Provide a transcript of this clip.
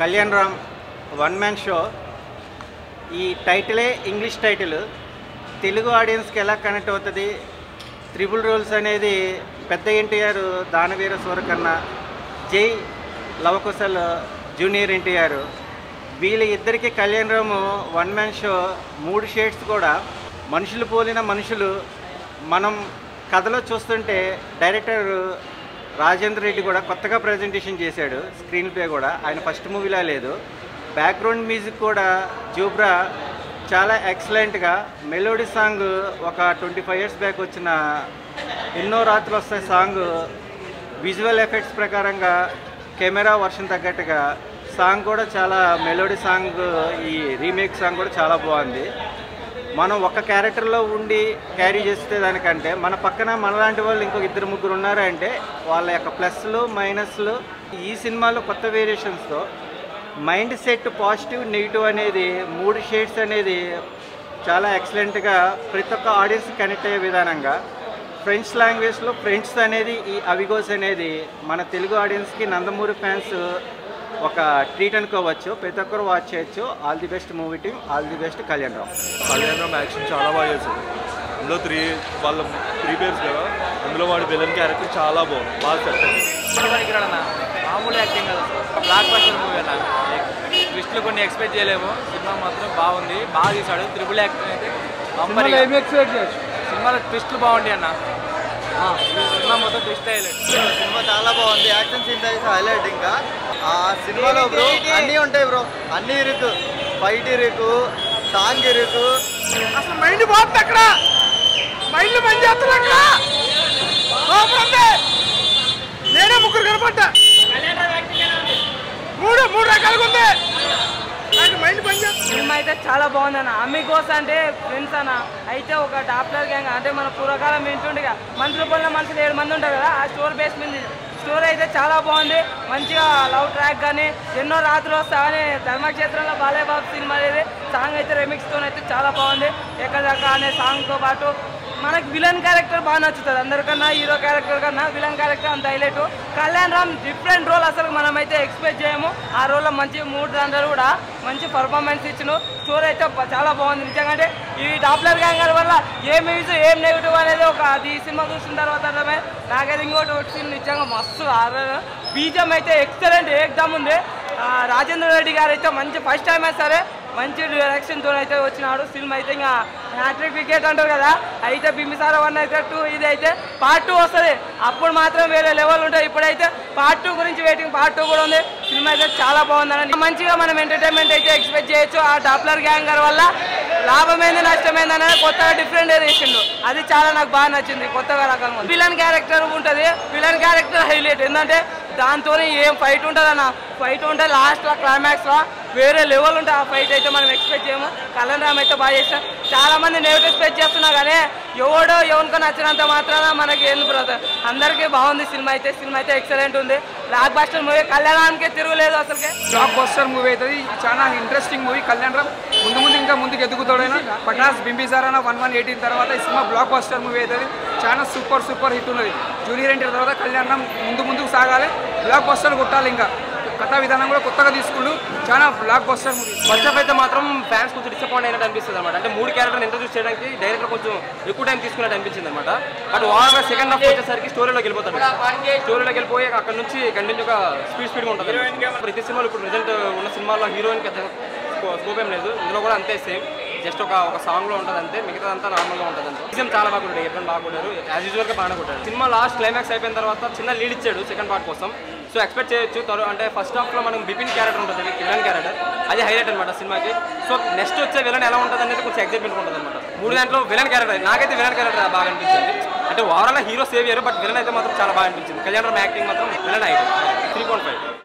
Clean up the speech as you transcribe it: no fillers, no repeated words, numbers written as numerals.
Kalyan Ram one man show. ఈ టైటిలే English title. Telugu ఆడియన్స్కి ఎలా కనెక్ట్ అవుతుంది? త్రిబుల్ రోల్స్ అనేది పెద్ద ఎన్టీఆర్ దానవీర సూరకర్ణ, జై లవకుశల్ జూనియర్ ఎన్టీఆర్, వీళ్ళ ఇద్దరికి Kalyan Ram one man show. 3 shades కూడా మనుషులు పోలిన మనుషులు. మనం కథలో చూస్తుంటే డైరెక్టర్ రాజేంద్ర రెడ్డి కూడా కొత్తగా ప్రజెంటేషన్ చేశాడు. స్క్రీన్ ప్లే కూడా ఆయన ఫస్ట్ మూవీలా లేదు. బ్యాక్గ్రౌండ్ మ్యూజిక్ కూడా జూబ్రా చాలా ఎక్సలెంట్గా. మెలోడీ సాంగ్ ఒక 25 ఇయర్స్ బ్యాక్ వచ్చిన ఎన్నో రాత్రులు వస్తాయి సాంగ్. విజువల్ ఎఫెక్ట్స్ ప్రకారంగా కెమెరా వర్షన్ తగ్గట్టుగా సాంగ్ కూడా చాలా మెలోడీ సాంగ్. ఈ రీమేక్ సాంగ్ కూడా చాలా బాగుంది. మనం ఒక క్యారెక్టర్లో ఉండి క్యారీ చేస్తే దానికంటే మన పక్కన మనలాంటి వాళ్ళు ఇంకొక 2-3 ఉన్నారంటే వాళ్ళ యొక్క ప్లస్లు మైనస్లు ఈ సినిమాలో కొత్త వేరియేషన్స్తో మైండ్ సెట్ పాజిటివ్ నెగిటివ్ అనేది 3 షేడ్స్ అనేది చాలా ఎక్సలెంట్గా ప్రతి ఒక్క ఆడియన్స్ కనెక్ట్ అయ్యే విధానంగా ఫ్రెంచ్ లాంగ్వేజ్లో ఫ్రెండ్స్ అనేది ఈ అవిగోస్ అనేది మన తెలుగు ఆడియన్స్కి నందమూరి ఫ్యాన్స్ ఒక ట్రీట్ అనుకోవచ్చు. ప్రతి ఒక్కరు వాచ్ చేయొచ్చు. All the best movie team, all the best Kalyan Ram action చాలా బాగా చేశాడు. అందులో వాళ్ళ 3 పేర్స్ కదా, అందులో వాడి విలన్ క్యారెక్టర్ చాలా బాగుంది, బాగా సెట్ అయింది. మామూలు యాక్టింగ్ కదా, బ్లాక్ బస్టర్ మూవీ అన్న. ట్విస్ట్లు కొన్ని ఎక్స్పెక్ట్ చేయలేము. సినిమా మాత్రం బాగుంది, బాగా తీశాడు. త్రిబుల్ యాక్టింగ్ అయితే సినిమాలో ట్విస్ట్లు బాగుంటాయి అన్న. సినిమా మొత్తం ట్విస్ట్ హైలైట్. సినిమా చాలా బాగుంది. యాక్షన్ సీన్స్ అయితే హైలైట్. ఇంకా ఆ సినిమాలో బ్రో అన్నీ ఉంటాయి బ్రో, అన్నీ ఇరుకు, ఫైట్ ఇరుకు, సాంగ్ ఇరుకు. అసలు మైండ్ బాగుంది అక్కడ, మైండ్ పని చేస్తుంది అక్కడ. నేనే 3 కనపడ్డా. 3 రకాలుగా ఉంది. మైండ్ పని చేస్తుంది. సినిమా అయితే చాలా బాగుంది అన్న. అమ్మిగోస్ అంటే ఫ్రెండ్స్ అన్న. అయితే ఒక డాప్లర్ గ్యాంగ్ అంటే మన పూర్వకాలం వింటుండగా మనుషుల పనుల మనుషులు 7 మంది ఉంటారు కదా, ఆ స్టోరీ బేస్ మీద స్టోరీ అయితే చాలా బాగుంది. మంచిగా లవ్ ట్రాక్ కానీ ఎన్నో రాత్రులు వస్తాయని ధర్మక్షేత్రంలో బాలయ్య బాబు సినిమా అనేది సాంగ్ అయితే రెమిక్స్తో అయితే చాలా బాగుంది. ఎక్కడెక్కడ అనే సాంగ్తో పాటు మనకి విలన్ క్యారెక్టర్ బాగా నచ్చుతుంది. అందరికన్నా హీరో క్యారెక్టర్ కన్నా విలన్ క్యారెక్టర్ అంత highlight. Kalyan Ram different role అసలు మనమైతే ఎక్స్పెక్ట్ చేయము. ఆ రోల్లో మంచి 3 దాంట్లో కూడా మంచి పర్ఫార్మెన్స్ ఇచ్చిన. స్టోరీ అయితే చాలా బాగుంది నిజంగా. ఈ డాప్లర్ గ్యాంగ్ వల్ల ఏం మ్యూజిక్ ఏం నెగిటివ్ అనేది ఒక అది సినిమా చూసిన తర్వాత అర్థమే. నాకైతే ఇంకోటి సీన్ నిజంగా మస్తు బీజం అయితే ఎక్సలెంట్ ఏకదమ్ ఉంది. రాజేంద్ర రెడ్డి గారు అయితే మంచి ఫస్ట్ టైం అయితే సరే మంచి డైరెక్షన్తో అయితే వచ్చినాడు. సినిమా అయితే ఇంకా హ్యాట్రిక్ వికెట్ అంటారు కదా, అయితే బింబిసార 1 అయితే 2, ఇది అయితే పార్ట్ 2 వస్తుంది. అప్పుడు మాత్రం వేరే లెవెల్ ఉంటుంది. ఇప్పుడైతే పార్ట్ 2 గురించి వెయిటింగ్. పార్ట్ 2 కూడా ఉంది. సినిమా అయితే చాలా బాగుందని మంచిగా మనం ఎంటర్టైన్మెంట్ అయితే ఎక్స్పెక్ట్ చేయొచ్చు. ఆ డాప్లర్ గ్యాంగర్ వల్ల లాభమైంది నష్టమైంది అనేది కొత్తగా డిఫరెంట్ చేసిండు. అది చాలా నాకు బాగా నచ్చింది. కొత్తగా రకంగా విలన్ క్యారెక్టర్ ఉంటుంది. విలన్ క్యారెక్టర్ హైలైట్ ఏంటంటే దాంతో ఏం ఫైట్ ఉంటుంది అన్న. ఫైట్ ఉంటే లాస్ట్లో క్లైమాక్స్లో వేరే లెవెల్ ఉంటుంది. ఆ ఫైట్ అయితే మనం ఎక్స్పెక్ట్ చేయము. కళ్యాణ్ రామ్ అయితే బాగా చేస్తాం. చాలా మంది నెగిటివ్ ఎక్స్పెక్ట్ చేస్తున్నా కానీ ఎవరికో నచ్చినంత మాత్రాన మనకి ఎందుకు బ్రదర్, అందరికీ బాగుంది సినిమా అయితే. సినిమా అయితే ఎక్సలెంట్ ఉంది. Blockbuster movie. కళ్యాణ్ రామ్కే తిరుగులేదు అసలుకే. బ్లాక్ బస్టర్ మూవీ అవుతుంది. చాలా ఇంట్రెస్టింగ్ మూవీ. కళ్యాణ్ రామ్ ఇంకా ముందుకు ఎదుగుతాడైనా. పటాస్ బింబిసారాన 118 తర్వాత ఈ సినిమా బ్లాక్ బస్టర్ మూవీ అవుతుంది. చాలా సూపర్ హిట్ ఉన్నది. జూనియర్ ఎన్టీఆర్ తర్వాత కళ్యాణ్ రామ్ ముందుకు సాగాలి. బ్లాక్ బస్టర్ కొట్టాలి. ఇంకా కథా విధానం కూడా కొత్తగా తీసుకుంటూ చాలా blockbuster movie. First half అయితే మాత్రం ఫ్యాన్స్ కొంచెం డిసప్పాయింట్ అయినట్టు అనిపిస్తుంది అనమాట. అంటే 3 క్యారెక్టర్ని ఇంట్రడ్యూస్ చేయడానికి డైరెక్టర్ కొంచెం ఎక్కువ టైం తీసుకున్నట్టు అనిపించింది అనమాట. బట్ ఓవర్గా సెకండ్ హాఫ్ వచ్చేసరికి స్టోరీలోకి వెళ్ళిపోతాడు. స్టోరీలోకి వెళ్ళిపోయి అక్కడ నుంచి కంటిన్యూగా స్పీడ్గా ఉంటుంది. ప్రతి సినిమాలో ఇప్పుడు ప్రజెంట్ ఉన్న సినిమాలో హీరోయిన్ పెద్ద స్కోప్ ఏం లేదు. ఇందులో కూడా అంతే సేమ్. జస్ట్ ఒక సాంగ్లో ఉంటుంది అంతే, మిగతాదంతా నార్మల్గా ఉంటుంది అంతే. సీజన్ చాలా బాగుంటాడు. ఎప్పుడు బాగుంటారు యాజ్ యూజువల్గా బాగా కొట్టాడు. సినిమా లాస్ట్ క్లైమాక్స్ అయిపోయిన తర్వాత చిన్న లీడ్ ఇచ్చాడు సెకండ్ పార్ట్ కోసం. సో ఎక్స్పెక్ట్ చేయొచ్చు. అంటే ఫస్ట్ హాఫ్లో మనం బిపిన్ క్యారెక్టర్ ఉంటుంది, విలన్ క్యారెక్టర్, అది హైలైట్ అనమాట సినిమాకి. సో నెక్స్ట్ వచ్చే విలన్ ఎలా ఉంటుంది అనేది కొంచెం ఎక్సైట్మెంట్ ఉంటుంది అనమాట. 3 దాంట్లో విలన్ క్యారెక్టర్ నాకైతే విలన్ క్యారెక్టర్ బాగా అనిపించింది. అంటే ఓవరాల్ హీరో సేవ్ అయ్యారు, బట్ విలన్ అయితే మాత్రం చాలా బాగా అనిపించింది. కళ్యాణ్ రామ్ యాక్టింగ్ మాత్రం విలన్ అయితే 3.5.